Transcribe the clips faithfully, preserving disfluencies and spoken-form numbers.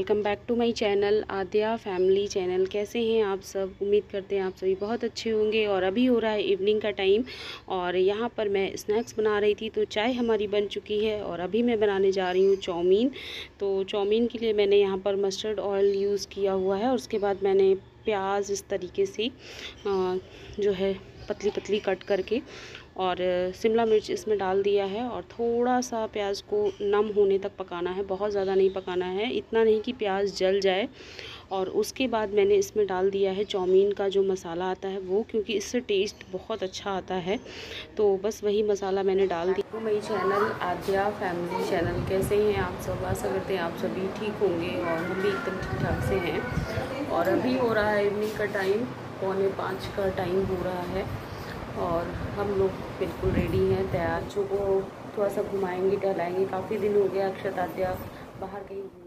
Welcome back to my channel Aadya family channel. कैसे हैं आप सब? उम्मीद करते हैं आप सभी बहुत अच्छे होंगे। और अभी हो रहा है इवनिंग का टाइम और यहाँ पर मैं स्नैक्स बना रही थी, तो चाय हमारी बन चुकी है और अभी मैं बनाने जा रही हूँ चाउमीन। तो चाउमीन के लिए मैंने यहाँ पर मस्टर्ड ऑयल यूज़ किया हुआ है और उसके बाद मैंने प्याज इस तरीके से जो है पतली पतली कट करके और शिमला मिर्च इसमें डाल दिया है और थोड़ा सा प्याज को नम होने तक पकाना है, बहुत ज़्यादा नहीं पकाना है, इतना नहीं कि प्याज जल जाए। और उसके बाद मैंने इसमें डाल दिया है चाउमीन का जो मसाला आता है वो, क्योंकि इससे टेस्ट बहुत अच्छा आता है। तो बस वही मसाला मैंने डाल दिया। तो मेरी चैनल आद्या फैमिली चैनल, कैसे हैं आप सब? आशा करते हैं आप सभी ठीक होंगे और हम भी एकदम ठीक ठाक से हैं। और अभी हो रहा है इवनिंग का टाइम, पौने पाँच का टाइम हो रहा है और हम लोग बिल्कुल रेडी हैं, तैयार। जो को थोड़ा सा घुमाएंगे टहलाएंगे, काफ़ी दिन हो गया अक्षत आद्या बाहर कहीं घूमने।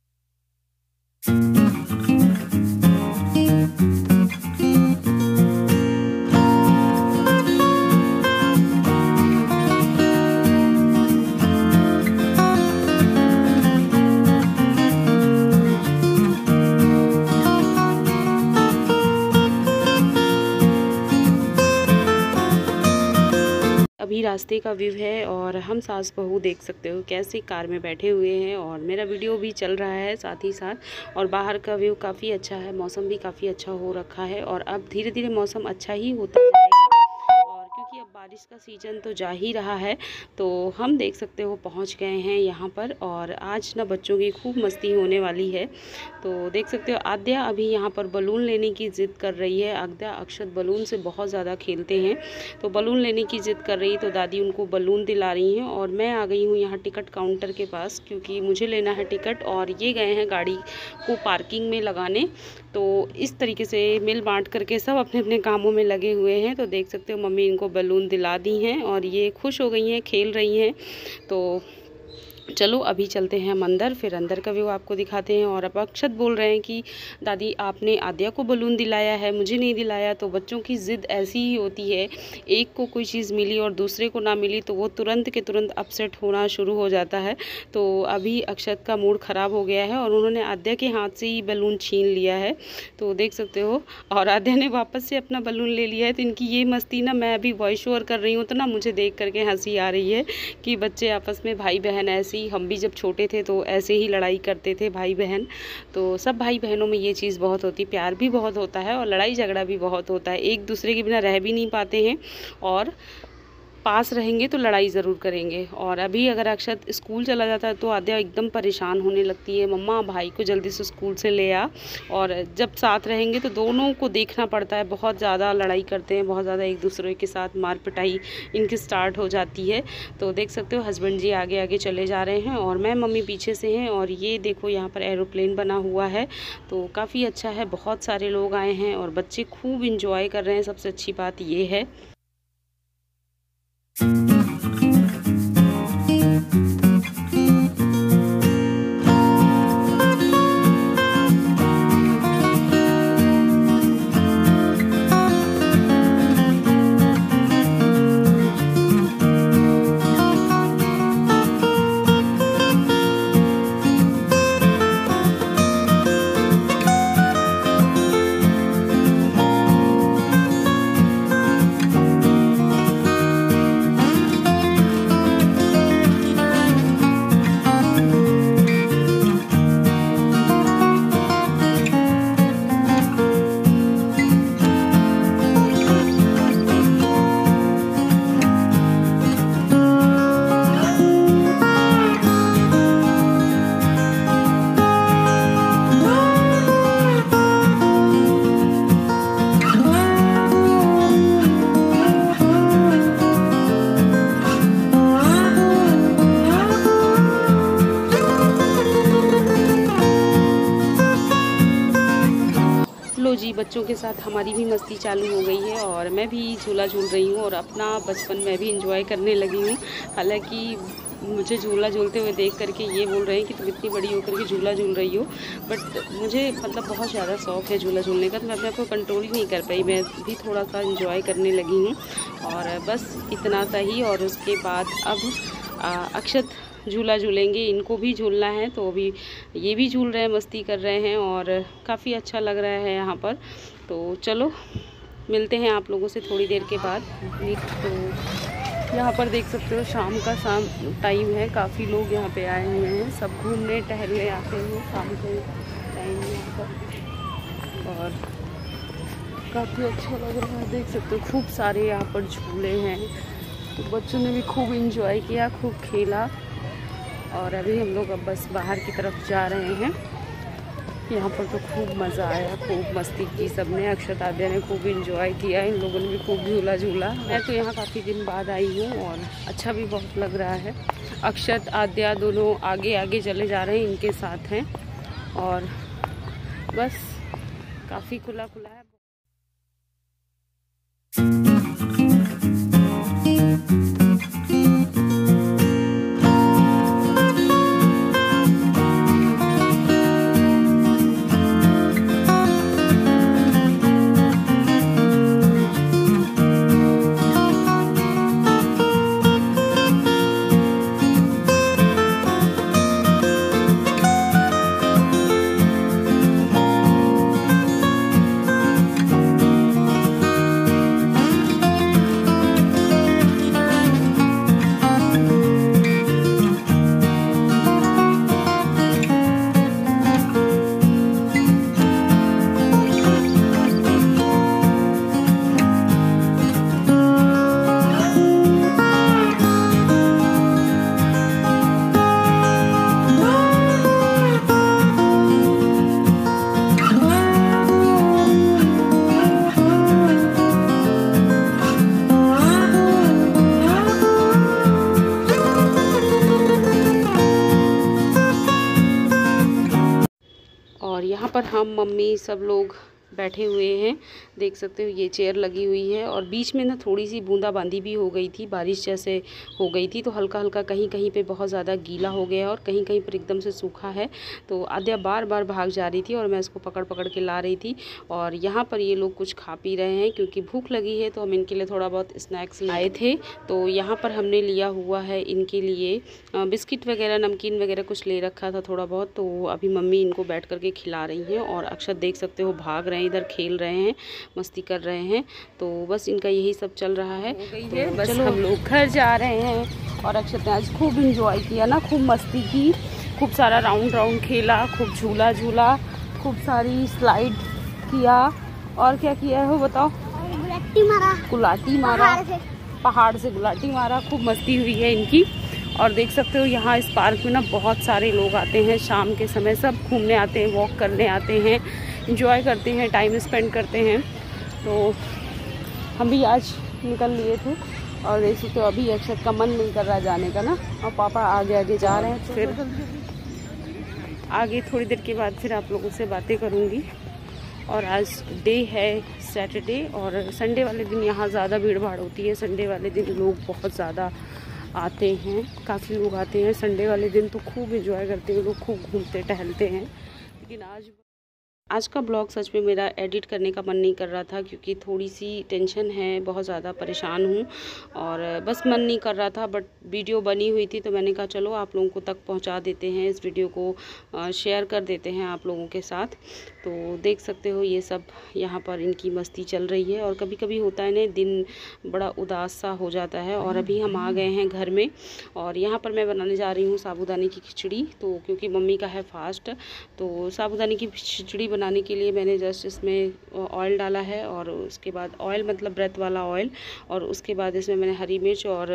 अभी रास्ते का व्यू है और हम सास बहू देख सकते हो कैसे कार में बैठे हुए हैं और मेरा वीडियो भी चल रहा है साथ ही साथ। और बाहर का व्यू काफ़ी अच्छा है, मौसम भी काफ़ी अच्छा हो रखा है और अब धीरे धीरे मौसम अच्छा ही होता जाएगा। और क्योंकि अब बारिश का सीज़न तो जा ही रहा है, तो हम देख सकते हो पहुंच गए हैं यहाँ पर। और आज ना बच्चों की खूब मस्ती होने वाली है। तो देख सकते हो आद्या अभी यहाँ पर बलून लेने की ज़िद कर रही है। आद्या अक्षत बलून से बहुत ज़्यादा खेलते हैं, तो बलून लेने की ज़िद कर रही, तो दादी उनको बलून दिला रही हैं। और मैं आ गई हूँ यहाँ टिकट काउंटर के पास, क्योंकि मुझे लेना है टिकट और ये गए हैं गाड़ी को पार्किंग में लगाने। तो इस तरीके से मिल बांट करके सब अपने अपने कामों में लगे हुए हैं। तो देख सकते हो मम्मी इनको बलून दिला दी हैं और ये खुश हो गई हैं, खेल रही हैं। तो चलो अभी चलते हैं हम अंदर, फिर अंदर का व्यू आपको दिखाते हैं। और अब अक्षत बोल रहे हैं कि दादी आपने आद्या को बलून दिलाया है, मुझे नहीं दिलाया। तो बच्चों की ज़िद ऐसी ही होती है, एक को कोई चीज़ मिली और दूसरे को ना मिली तो वो तुरंत के तुरंत अपसेट होना शुरू हो जाता है। तो अभी अक्षत का मूड ख़राब हो गया है और उन्होंने आद्या के हाथ से ही बलून छीन लिया है, तो देख सकते हो। और आद्या ने वापस से अपना बलून ले लिया है। तो इनकी ये मस्ती ना, मैं अभी वॉइस ओवर कर रही हूँ तो ना मुझे देख करके हंसी आ रही है कि बच्चे आपस में, भाई बहन ऐसे, हम भी जब छोटे थे तो ऐसे ही लड़ाई करते थे भाई बहन। तो सब भाई बहनों में ये चीज़ बहुत होती, प्यार भी बहुत होता है और लड़ाई झगड़ा भी बहुत होता है। एक दूसरे के बिना रह भी नहीं पाते हैं और पास रहेंगे तो लड़ाई ज़रूर करेंगे। और अभी अगर अक्षत स्कूल चला जाता है तो आद्या एकदम परेशान होने लगती है, मम्मा भाई को जल्दी से स्कूल से ले आ। और जब साथ रहेंगे तो दोनों को देखना पड़ता है, बहुत ज़्यादा लड़ाई करते हैं, बहुत ज़्यादा एक दूसरे के साथ मार पिटाई इनकी स्टार्ट हो जाती है। तो देख सकते हो हस्बैंड जी आगे आगे चले जा रहे हैं और मैं मम्मी पीछे से हैं। और ये देखो यहाँ पर एरोप्लेन बना हुआ है, तो काफ़ी अच्छा है, बहुत सारे लोग आए हैं और बच्चे खूब इंजॉय कर रहे हैं। सबसे अच्छी बात ये है। जी बच्चों के साथ हमारी भी मस्ती चालू हो गई है और मैं भी झूला झूल रही हूँ और अपना बचपन मैं भी इंजॉय करने लगी हूँ। हालांकि मुझे झूला झूलते हुए देख करके ये बोल रहे हैं कि तुम इतनी बड़ी होकर के झूला झूल रही हो, बट मुझे मतलब बहुत ज़्यादा शौक है झूला झूलने का, तो मैं अपने आप को कंट्रोल ही नहीं कर पाई, मैं भी थोड़ा सा इंजॉय करने लगी हूँ। और बस इतना सा ही। और उसके बाद अब आ, अक्षत झूला झूलेंगे, इनको भी झूलना है। तो अभी ये भी झूल रहे हैं, मस्ती कर रहे हैं और काफ़ी अच्छा लग रहा है यहाँ पर। तो चलो मिलते हैं आप लोगों से थोड़ी देर के बाद। तो यहाँ पर देख सकते हो शाम का शाम टाइम है, काफ़ी लोग यहाँ पे आए हुए हैं, सब घूमने टहलने आते हैं शाम के टाइम यहाँ पर। और काफ़ी अच्छा लग रहा है, देख सकते हो खूब सारे यहाँ पर झूले हैं। तो बच्चों ने भी खूब इंजॉय किया, खूब खेला। और अभी हम लोग अब बस बाहर की तरफ जा रहे हैं। यहाँ पर तो खूब मज़ा आया, खूब मस्ती की सबने। अक्षत आद्या ने खूब इंजॉय किया, इन लोगों ने भी खूब झूला झूला। मैं तो यहाँ काफ़ी दिन बाद आई हूँ और अच्छा भी बहुत लग रहा है। अक्षत आद्या दोनों आगे आगे चले जा रहे हैं, इनके साथ हैं और बस काफ़ी खुला खुला है। और यहाँ पर हम मम्मी सब लोग बैठे हुए हैं, देख सकते हो ये चेयर लगी हुई है। और बीच में ना थोड़ी सी बूंदाबांदी भी हो गई थी, बारिश जैसे हो गई थी, तो हल्का हल्का कहीं कहीं पे बहुत ज़्यादा गीला हो गया और कहीं कहीं पर एकदम से सूखा है। तो आद्या बार बार भाग जा रही थी और मैं इसको पकड़ पकड़ के ला रही थी। और यहाँ पर ये लोग कुछ खा पी रहे हैं क्योंकि भूख लगी है, तो हम इनके लिए थोड़ा बहुत स्नैक्स लाए थे। तो यहाँ पर हमने लिया हुआ है इनके लिए बिस्किट वगैरह, नमकीन वगैरह कुछ ले रखा था थोड़ा बहुत। तो अभी मम्मी इनको बैठ करके खिला रही हैं और अक्षत देख सकते हो भाग रहे हैं, इधर खेल रहे हैं, मस्ती कर रहे हैं। तो बस इनका यही सब चल रहा है। तो बस चलो हम लोग घर जा रहे हैं। और अक्षत ने आज खूब इंजॉय किया ना, खूब मस्ती की, खूब सारा राउंड राउंड खेला, खूब झूला झूला, खूब सारी स्लाइड किया। और क्या किया है वो बताओ? गुलाटी मारा, गुलाटी मारा, पहाड़ से गुलाटी मारा, खूब मस्ती हुई है इनकी। और देख सकते हो यहाँ इस पार्क में ना बहुत सारे लोग आते हैं शाम के समय, सब घूमने आते हैं, वॉक करने आते हैं, एंजॉय करते हैं, टाइम स्पेंड करते हैं। तो हम भी आज निकल लिए थे और देख सकते हो अभी अक्षत का मन नहीं कर रहा जाने का ना, और पापा आगे आगे जा रहे हैं। फिर आगे थोड़ी देर के बाद फिर आप लोगों से बातें करूँगी। और आज डे है सैटरडे, और संडे वाले दिन यहाँ ज़्यादा भीड़ भाड़ होती है। संडे वाले दिन लोग बहुत ज़्यादा आते हैं, काफ़ी लोग आते हैं संडे वाले दिन, तो खूब एंजॉय करते हैं लोग, खूब घूमते टहलते हैं। लेकिन आज आज का ब्लॉग सच में मेरा एडिट करने का मन नहीं कर रहा था क्योंकि थोड़ी सी टेंशन है, बहुत ज़्यादा परेशान हूँ और बस मन नहीं कर रहा था। बट वीडियो बनी हुई थी तो मैंने कहा चलो आप लोगों को तक पहुँचा देते हैं, इस वीडियो को शेयर कर देते हैं आप लोगों के साथ। तो देख सकते हो ये सब यहाँ पर इनकी मस्ती चल रही है। और कभी कभी होता है ना, दिन बड़ा उदास सा हो जाता है। और अभी हम आ गए हैं घर में और यहाँ पर मैं बनाने जा रही हूँ साबूदाने की खिचड़ी। तो क्योंकि मम्मी का है फास्ट, तो साबूदाने की खिचड़ी बनाने के लिए मैंने जस्ट इसमें ऑयल डाला है, और उसके बाद ऑयल मतलब व्रत वाला ऑयल, और उसके बाद इसमें मैंने हरी मिर्च और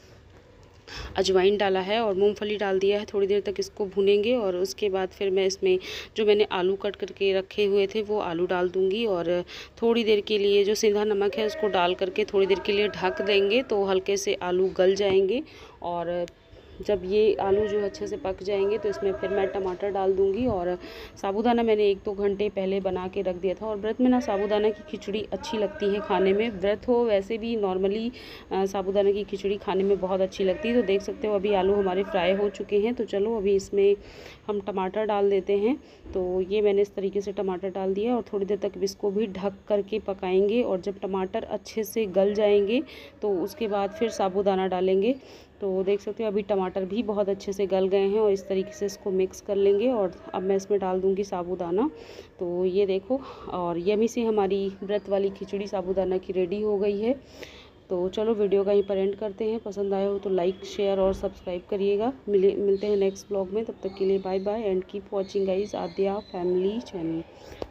अजवाइन डाला है और मूंगफली डाल दिया है। थोड़ी देर तक इसको भूनेंगे और उसके बाद फिर मैं इसमें जो मैंने आलू कट करके रखे हुए थे वो आलू डाल दूंगी। और थोड़ी देर के लिए जो सेंधा नमक है उसको डाल करके थोड़ी देर के लिए ढक देंगे, तो हल्के से आलू गल जाएंगे। और जब ये आलू जो अच्छे से पक जाएंगे तो इसमें फिर मैं टमाटर डाल दूंगी। और साबूदाना मैंने एक दो घंटे पहले बना के रख दिया था। और व्रत में ना साबूदाना की खिचड़ी अच्छी लगती है खाने में, व्रत हो वैसे भी नॉर्मली साबूदाना की खिचड़ी खाने में बहुत अच्छी लगती है। तो देख सकते हो अभी आलू हमारे फ्राई हो चुके हैं। तो चलो अभी इसमें हम टमाटर डाल देते हैं। तो ये मैंने इस तरीके से टमाटर डाल दिया और थोड़ी देर तक इसको भी ढक करके पकाएंगे। और जब टमाटर अच्छे से गल जाएंगे तो उसके बाद फिर साबूदाना डालेंगे। तो देख सकते हो अभी टमाटर भी बहुत अच्छे से गल गए हैं और इस तरीके से इसको मिक्स कर लेंगे। और अब मैं इसमें डाल दूँगी साबूदाना। तो ये देखो, और यमी से हमारी व्रत वाली खिचड़ी साबूदाना की रेडी हो गई है। तो चलो वीडियो का यहीं पर एंड करते हैं। पसंद आया हो तो लाइक शेयर और सब्सक्राइब करिएगा। मिले मिलते हैं नेक्स्ट ब्लॉग में, तब तक के लिए bye bye and keep watching guys Aadya family channel.